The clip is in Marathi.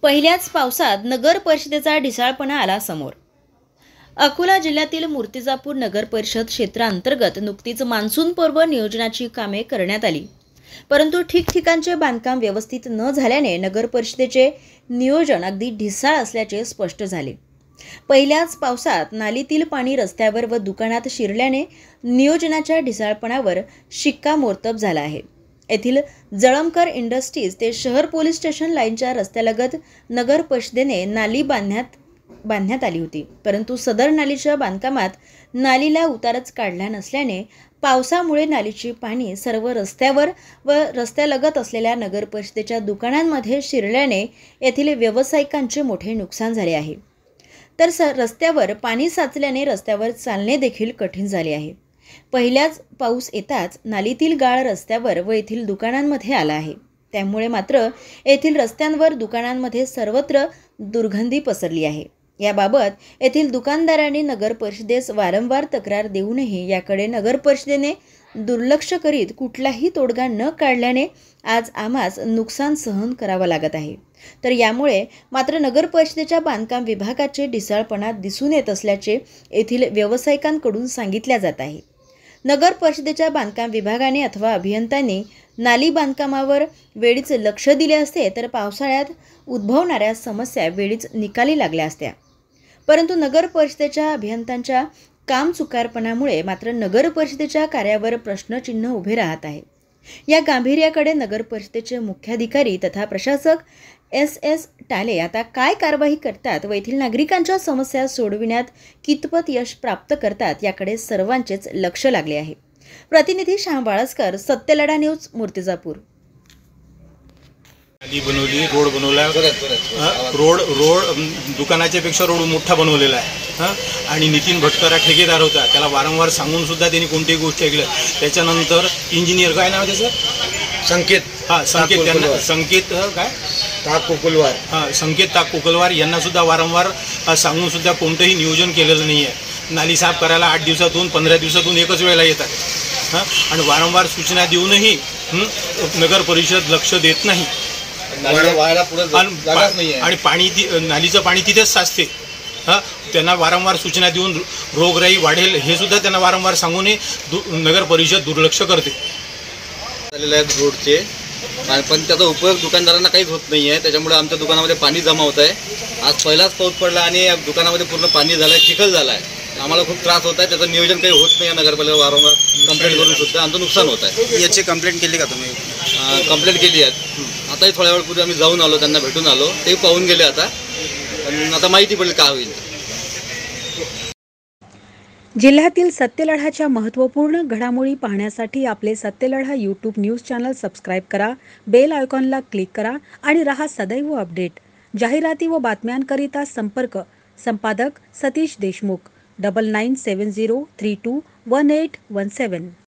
पहिल्याच पावसात नगर परिषदेचा ढिसाळपणा आला समोर। अकोला जिल्ह्यातील मूर्तिजापूर नगर परिषद क्षेत्रांतर्गत नुकतीच मान्सूनपूर्व नियोजनाची कामे करण्यात आली, परंतु ठिकठिकाणचे बांधकाम व्यवस्थित न झाल्याने नगर परिषदेचे नियोजन अगदी ढिसाळ असल्याचे स्पष्ट झाले। पहिल्याच पावसात नालीतील पाणी रस्त्यावर व दुकानात शिरल्याने नियोजनाच्या ढिसाळपणावर शिक्कामोर्तब झाला आहे। येथील जळमकर इंडस्ट्रीज ते शहर पोलीस स्टेशन लाईनच्या रस्त्यालगत नगर परिषदेने नाली बांधण्यात आली होती, परंतु सदर नालीच्या बांधकामात नालीला उतारच काढला नसल्याने पावसामुळे नालीची पाणी सर्व रस्त्यावर व रस्त्यालगत असलेल्या नगर परिषदेच्या दुकानांमध्ये शिरल्याने येथील व्यावसायिकांचे मोठे नुकसान झाले आहे। तर रस्त्यावर पाणी साचल्याने रस्त्यावर चालणे देखील कठीण झाले आहे। पहिल्याच पाऊस येताच नालीतील गाळ रस्त्यावर व येथील दुकानांमध्ये आला आहे, त्यामुळे मात्र येथील रस्त्यांवर दुकानांमध्ये सर्वत्र दुर्गंधी पसरली आहे। याबाबत येथील दुकानदारांनी नगर परिषदेस वारंवार तक्रार देऊनही याकडे नगर परिषदेने दुर्लक्ष करीत कुठलाही तोडगा न काढल्याने आज आम्हास नुकसान सहन करावं लागत आहे। तर यामुळे मात्र नगर परिषदेच्या बांधकाम विभागाचे ढिसाळपणा दिसून येत असल्याचे येथील व्यावसायिकांकडून सांगितले जात आहे। नगर परिषदेच्या बांधकाम विभागाने अथवा अभियंत्यांनी नाली बांधकामावर वेळीच लक्ष दिले असते तर पावसाळ्यात उद्भवणाऱ्या समस्या वेळीच निकाली लागल्या असत्या, परंतु नगर परिषदेच्या अभियंत्यांच्या कामचुकारपणामुळे मात्र नगर परिषदेच्या कार्यावर प्रश्नचिन्ह उभे राहत आहे। या गांभीर्याकडे नगर परिषदेचे मुख्याधिकारी तथा प्रशासक एस टाले आता काय कारवाई करतात व येथील नागरिकांच्या समस्या सोडविण्यात कितपत यश प्राप्त करतात याकडे सर्वांचेच लक्ष लागले आहे। प्रतिनिधी श्याम वाळस्कर, सत्यलढा न्यूज, मूर्तिजापूर। नाली बनवली, रोड बनवला, रोड दुकानाच्या पेक्षा रोड मोठा बनवलेला आहे आणि नितीन भटकर ठेकेदार होता, त्याला वारंवार सांगून सुद्धा त्यांनी कोणतीही गोष्ट ऐकलं। त्याच्यानंतर इंजिनियर काय नाव त्याचं, संकेत काय ताक कोकलवार, संकेत ताक कोकलवार यांना सुद्धा वारंवार सांगून सुद्धा कोणतंही नियोजन केलेलं नाही आहे। नाली साफ करायला 8 दिवसातून 15 दिवसातून एकच वेळेला येतात आणि वारंवार सूचना देऊनही नगर परिषद लक्ष देत नाही आणि पाणी नालीचं पाणी तिथेच साचते। त्यांना वारंवार सूचना देऊन रोगराई वाढेल हे सुद्धा त्यांना वारंवार सांगूनही नगर परिषद दुर्लक्ष करते। रोडचे पण त्याचा उपयोग दुकानदारांना काहीच होत नाही आहे, त्याच्यामुळे आमच्या दुकानामध्ये पाणी जमा होत आहे। आज पहिलाच पाऊस पडला आणि या दुकानामध्ये पूर्ण पाणी झालं आहे, चिखल झाला आहे, आम्हाला खूप त्रास होत आहे। त्याचं नियोजन काही होत नाही, नगरपालिका वारंवार कंप्लेंट करून सुद्धा आमचं नुकसान होत आहे। याची कंप्लेंट केली का तुम्ही? कंप्लेंट केली आहे, आताही थोड्या वेळपूर्वी आम्ही जाऊन आलो, त्यांना भेटून आलो, ते पाहून गेले। आता माहिती पडेल काय होईल। जिल्ह्यातील सत्यलढाच्या महत्त्वपूर्ण घडामोडी पाहण्यासाठी आपले Satyaladha YouTube news channel subscribe करा, बेल आयकॉनला क्लिक करा आणि रहा सदैव अपडेट। जाहिराती व बातम्यांकरिता संपादक सतीश देशमुख, 9970321817।